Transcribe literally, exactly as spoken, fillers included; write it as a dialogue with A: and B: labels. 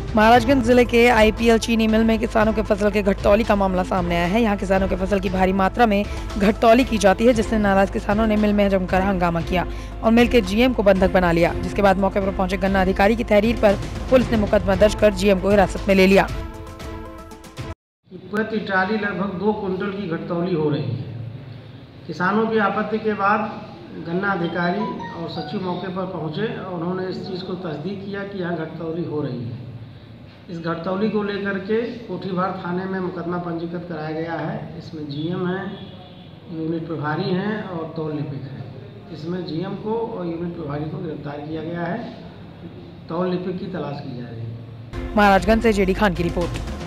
A: महाराजगंज जिले के आईपीएल चीनी मिल में किसानों के फसल के घटतौली का मामला सामने आया है। यहाँ किसानों के फसल की भारी मात्रा में घटतौली की जाती है, जिससे नाराज किसानों ने मिल में जमकर हंगामा किया और मिल के जीएम को बंधक बना लिया। जिसके बाद मौके पर पहुंचे गन्ना अधिकारी की तहरीर पर पुलिस ने मुकदमा दर्ज कर जीएम को हिरासत में ले लिया।
B: प्रति ट्राली लगभग दो कुंटल की घटतौली हो रही है। किसानों की आपत्ति के बाद गन्ना अधिकारी और सचिव मौके पर पहुंचे और उन्होंने इस चीज़ को तस्दीक किया कि यहाँ घटतौली हो रही है। इस घटतौली को लेकर के कोठीभार थाने में मुकदमा पंजीकृत कराया गया है। इसमें जीएम हैं, यूनिट प्रभारी हैं और तौल लिपिक हैं। इसमें जीएम को और यूनिट प्रभारी को गिरफ्तार किया गया है। तौल लिपिक की तलाश की जा रही है।
A: महाराजगंज से जेडी खान की रिपोर्ट।